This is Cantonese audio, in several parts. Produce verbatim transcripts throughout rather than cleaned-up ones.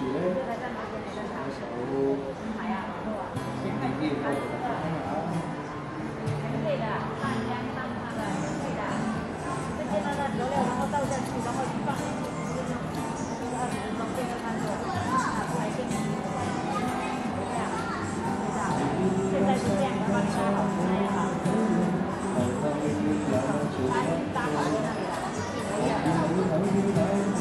住咧一首經典啲嘅歌嚟聽下。 可以的，看人家当他的，可以的。这些那个调料，然后倒下去，然后一放进去，二十分钟变成那个拿出来给你。这样，对的。现在是这样的话，你刚好是那样了。把心搭好在那里了，一模一样的。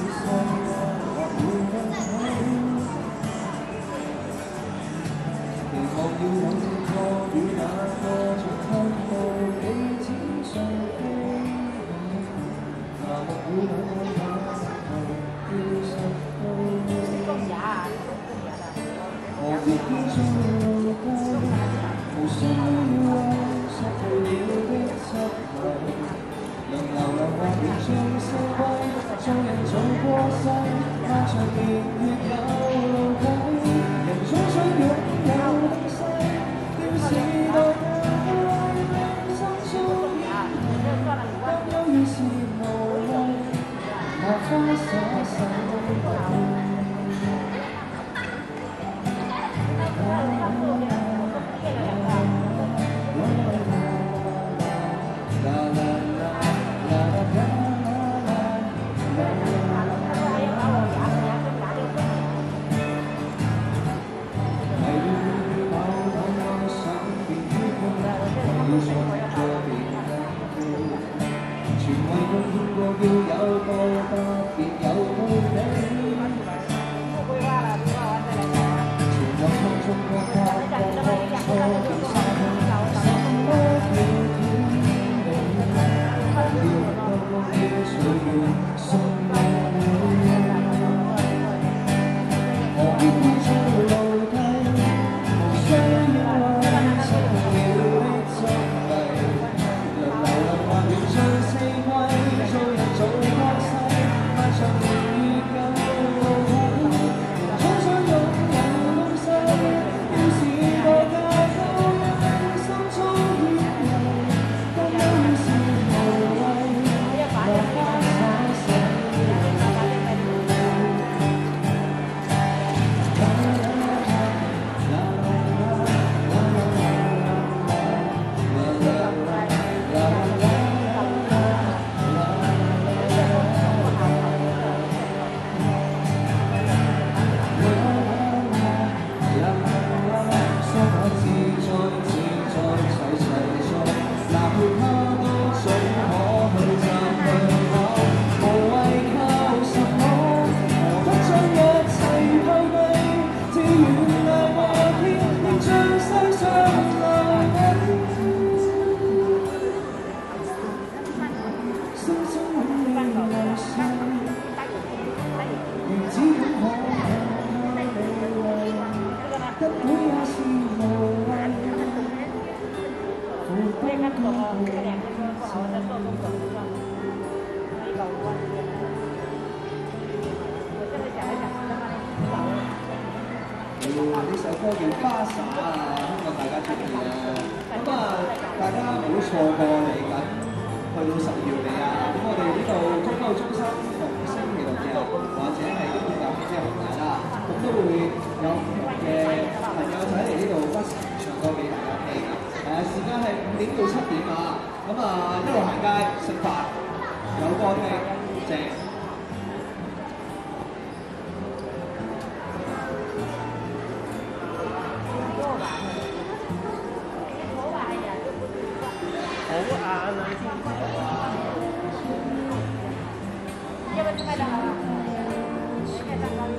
期望要有個與那個像看到彼此上飛，麻木了兩眼投掉十步。何必偏將路歸？無需要為失去了的執迷，能流浪或變像星輝，眾人做過世，漫長年月有路軌，人總想擁有。於是無謂，拿花灑灑。要有個特別有道理，全有空中國家國國錯變沙漠，什麼叫天理？要不公要隨緣送你，何必偏將路低？無需要為失去了的執迷，能流浪或變像四季。做過世，漫長年月有路軌，人總想擁有東西，要是個價高一心中牽迷，擔憂於是無謂，落花灑洗。呢首歌叫《花灑》啊，希望大家中意啊！咁啊，大家唔好錯過嚟緊，去到十月尾啊！咁我哋呢度中歐中心逢星期六日或者係呢啲有即係紅日啦，咁都會有唔同嘅朋友仔嚟呢度不時唱歌俾大家聽啊！誒，時間係五點到七點啊！咁啊，一路行街食飯，有歌聽，正。 要不就卖的好了，太蛋糕。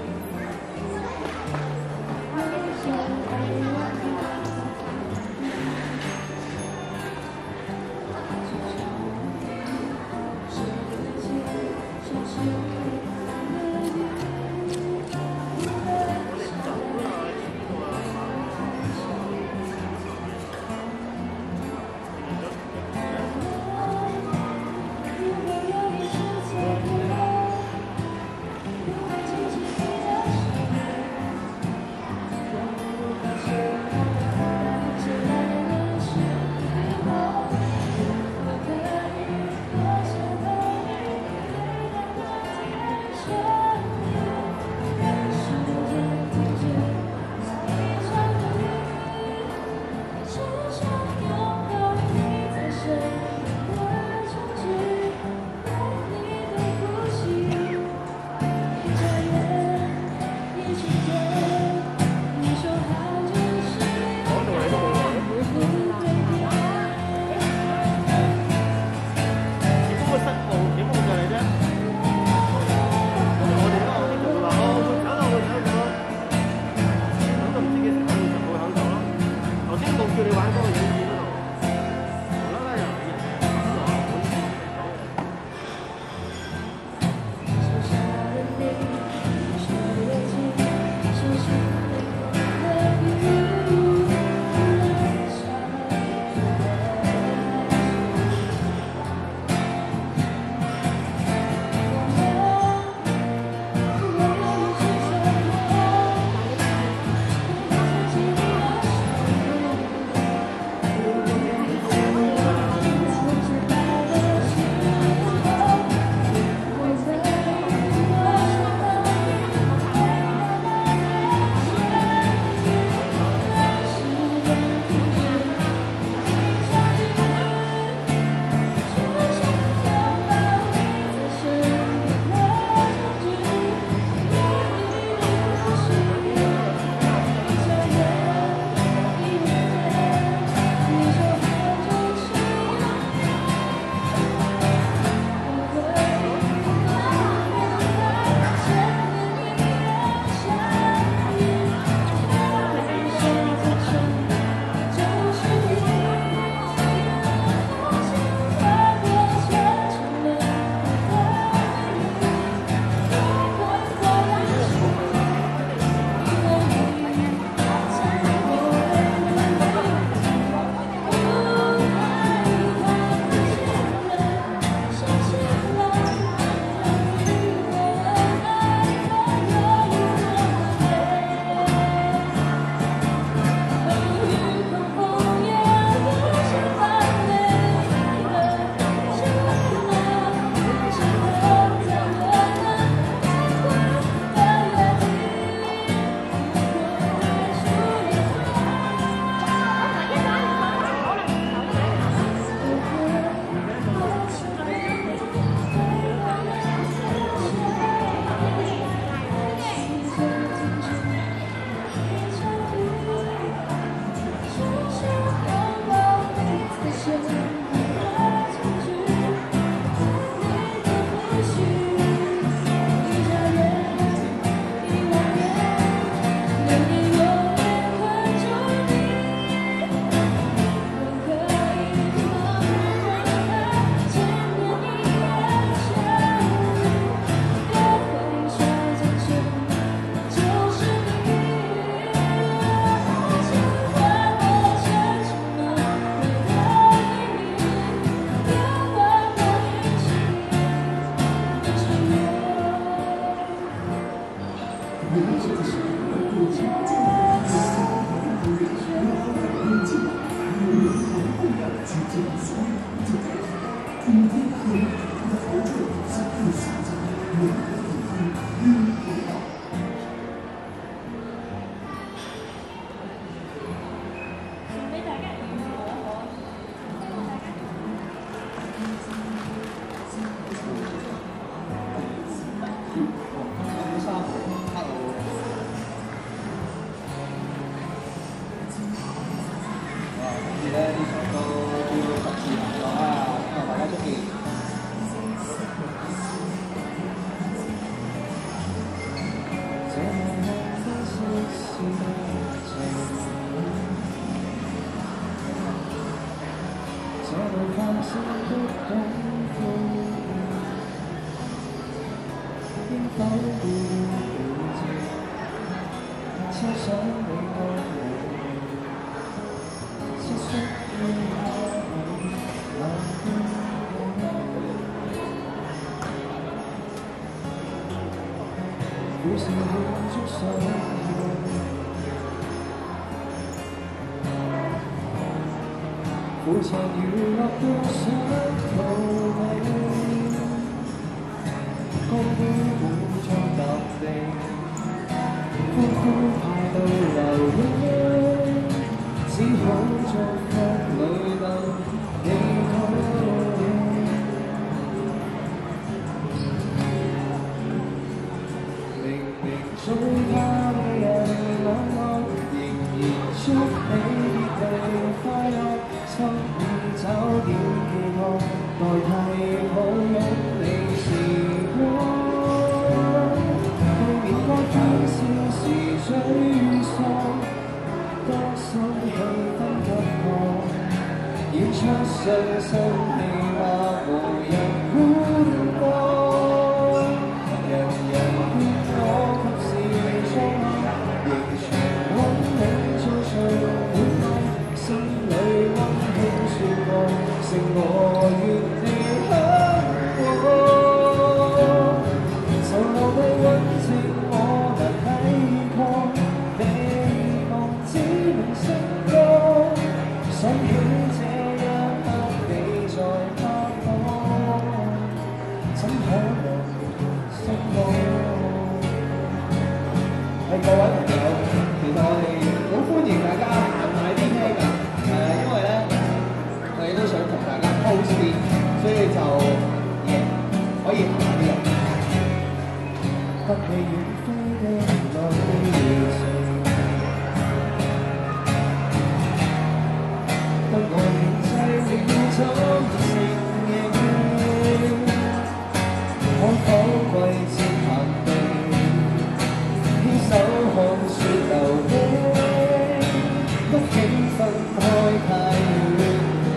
苦茶娛樂都想逃避，高杯滿裝踏地，歡呼派到流淚，只好在風裏等你退。明明最怕被人冷落，仍然祝你別地快樂。心意找點寄託，代替抱擁你時光。對面該歡笑時沮喪，多心氣分給我，演出信心氣話無人觀望。人人勸我及時裝，仍常揾你做場本愛，心裏剩我願你向往，就留低溫情我難抵抗，美夢只能成功。想起這一刻你在拍我，怎可能失望？係各位朋友，其實我哋好歡迎大家行埋啲聽㗎，係啊，因為咧。我哋都想同大家 post 啲，所以就嘢可以行下啲人。不理遠飛的旅程，當我認制了怎承認，可否季節行地，牽手看雪流冰，不竟分開太遠。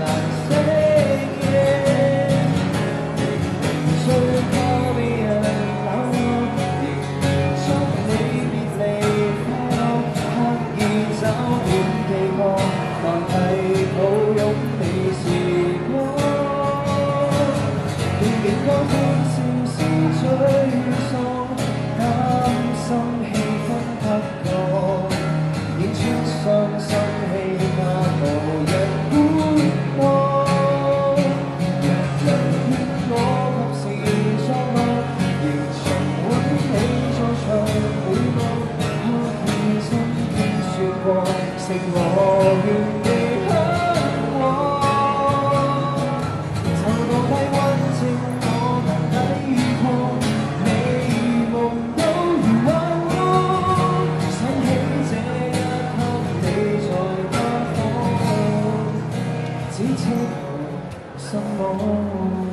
剩我願你向往，就到低溫情我難抵抗，美夢都如幻光。想起這一刻你在他方，只奢求心安。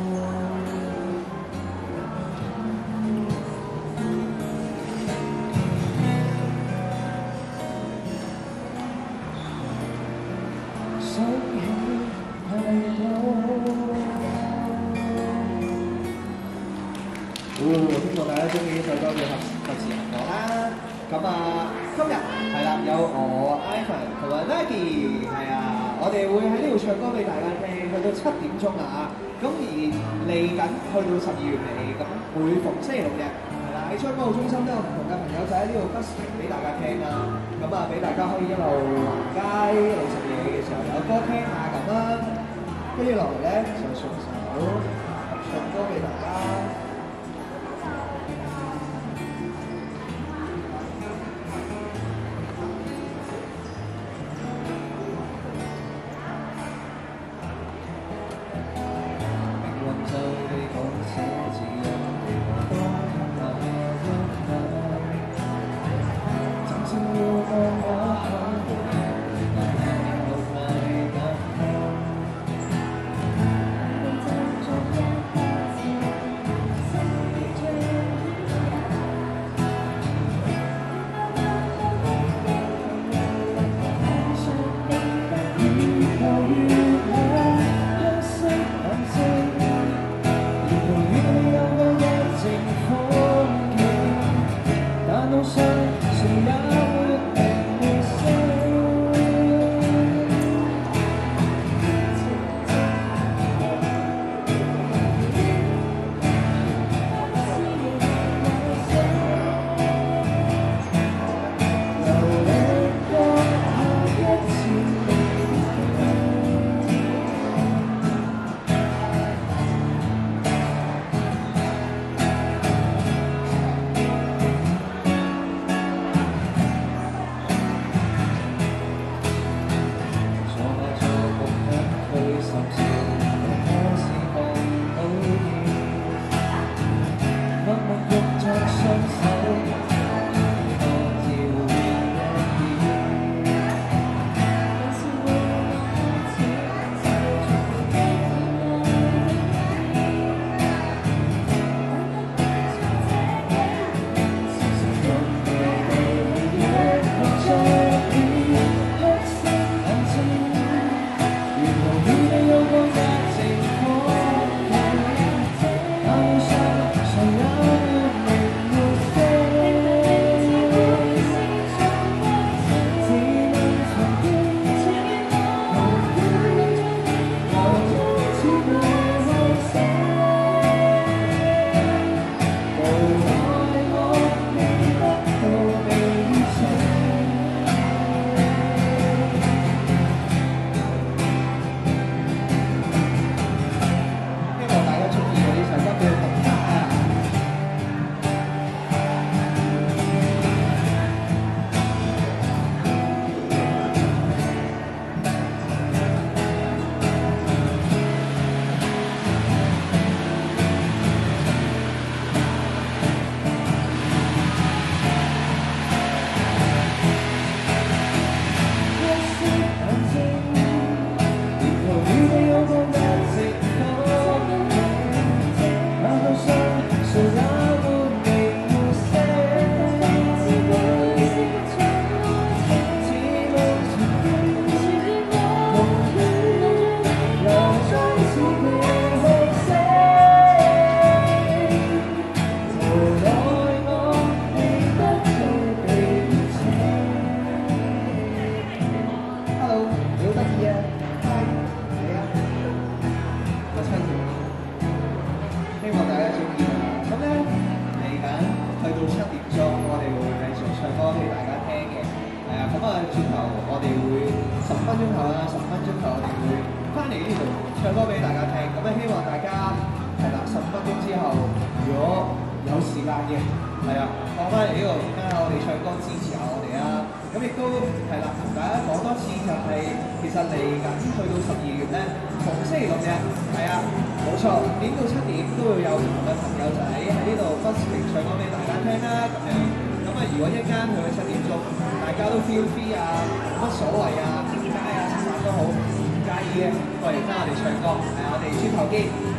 希望大家中意呢首歌叫《及時行樂》啦。咁啊，今日係啦，有我 Ivan 同埋 Nike 係啊，我哋會喺呢度唱歌俾大家聽，去到七點鐘啊。咁而嚟緊去到十二月尾，咁每逢星期六日係啦， 喺將軍澳中心都有唔同嘅朋友仔喺呢度 busking 俾大家聽啦。咁啊，俾大家可以一路行街一路食嘢嘅時候有歌聽下咁啦。跟住落嚟咧就順手唱歌俾大家。唱歌俾大家聽，咁咧希望大家係啦，十分鐘之後，如果有時間嘅，係啊，放翻嚟呢度聽下我哋唱歌，支持下我哋啊！咁亦都係啦，同大家講多次就係、是，其實嚟緊去到十二月咧，逢星期六日係啊，冇錯，點到七點都會有唔同嘅朋友仔喺呢度 busking 唱歌俾大家聽啦，咁樣。咁啊，如果一間去到七點鐘，大家都 feel free 啊，冇乜所謂啊，行街啊，食飯都好。介意嘅，過嚟聽我哋唱歌，係我哋轉頭見。